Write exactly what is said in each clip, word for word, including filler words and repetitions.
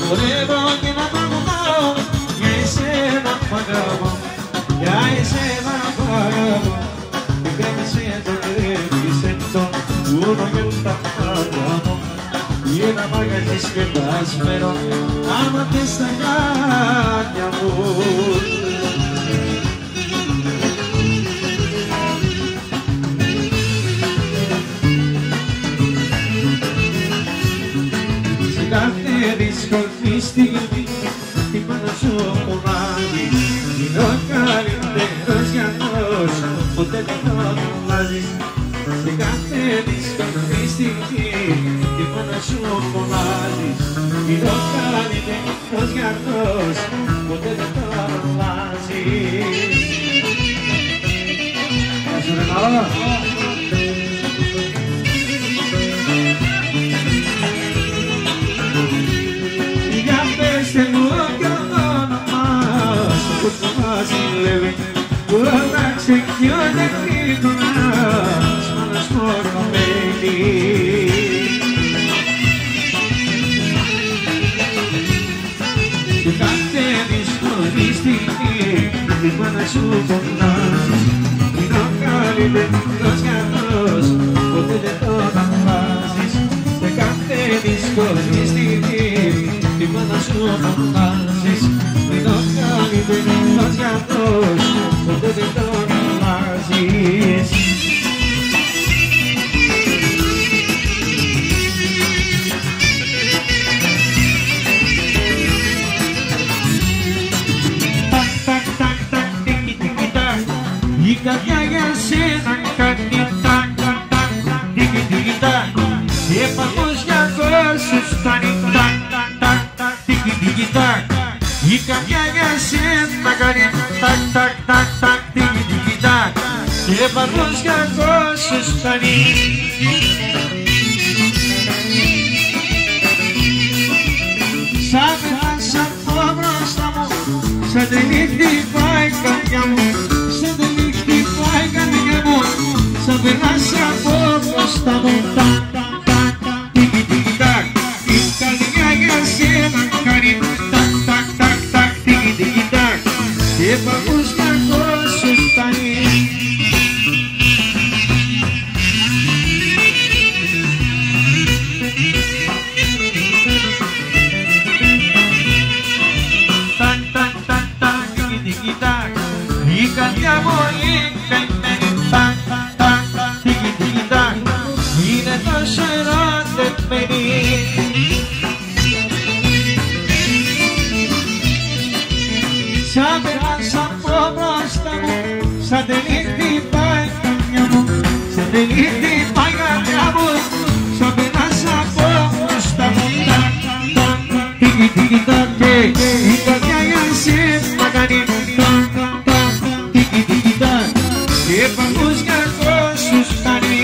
χορεύω και να τραγουδάω για εσένα που αγαπώ, για εσένα που αγαπώ. Και κρέμισε το, κρέμισε το, πόνο και τα πάντα μου. Για να μαγαζείς και τασμένο, άμα θες τα χάρια μου. Σε κάθε δύσκολη στιγμή, η μάνα σου φωνάζει. Είναι ο καλύτερος γιατρός, ποτέ δεν το αλλάζεις. Σε κάθε δύσκολη στιγμή, η μάνα σου φωνάζεις. Είναι ο καλύτερος γιατρός, ποτέ δεν το αλλάζεις. Γεια σου ρε Μαρόνα. Για πέστε μου κι το όνομα σου, πως το βασιλεύει, που άλλαξε κι ο νεκρίτωνας, μάνας μορφωμένη. Και κάθε δύσκολη στιγμή, η μάνα σου φωνάζει. Είναι ο καλύτερος γιατρός, ποτέ δεν το αλλάζεις. Και κάθε δύσκολη στιγμή, η μάνα σου φωνάζεις. Είναι ο καλύτερος γιατρός, ποτέ δεν το αλλάζεις. Η καρδιά για σένα κάνει τακ, τακ, τακ, τίκι, τίκι, τακ. Και παππούς για κόσμους κάνει τακ, τακ, τακ, τακ, τίκι, τίκι, τακ. Η καρδιά για σένα κάνει τακ, τακ, τακ, τακ, τίκι, τίκι, τακ. Και παππούς για κόσμους κάνει. Σαν πέρασα από μπροστά μου, σαν τελείχτη πάει η καρδιά μου. Σαν τελείχτη πάει η καρδιά μου, σαν πέρασα από μπροστά μου. Τακ, τακ, τακ, τίκι, τίκι, τακ. Η καρδιά για σένα κάνει τακ, τακ, τακ, τακ, τίκι, τίκι, τακ. Και παππούς για κόσμους φτάνει. Η καρδιά μου είναι καημένη, τακ, τακ, τίκι, τίκι, τακ. Είναι τόσο ερωτευμένη. Σαν πέρασα από μπροστά μου, σαν τελείχτη πάει η καρδιά μου. Σαν τελείχτη πάει η καρδιά μου, σαν πέρασα από μπροστά μου. Τακ, τακ, τίκι, τίκι, τακ. Η καρδιά για σένα κάνει τακ, τακ, τίκι, τίκι, τακ. Και παππούς για κόσμους φτάνει.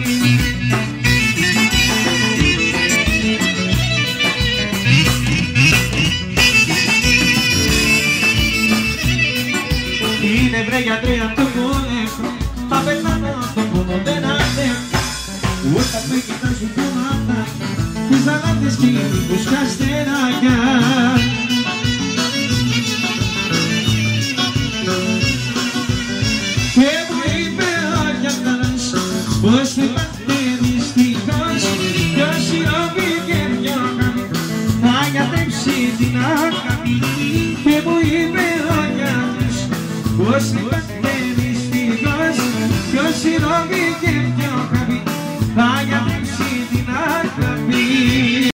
Είναι βρε γιατρέ απ' το πόλεμο, μα πετάνω τον πόνο δεν αντέχω. Όταν με κοιτάζουν κομμάτα, τις δαλάτες και λίγους καστεράκια. Και μου είπε ο γιατρός πως δεν πάτε δυστυχώς, ποιος σιωπή και δυο χαμί θα γιατρέψει την αγάπη. Και μου είπε ο γιατρός πως δεν πάτε δυστυχώς, ποιος σιωπή και δυο χαμί θα γιατρέψει την αγάπη.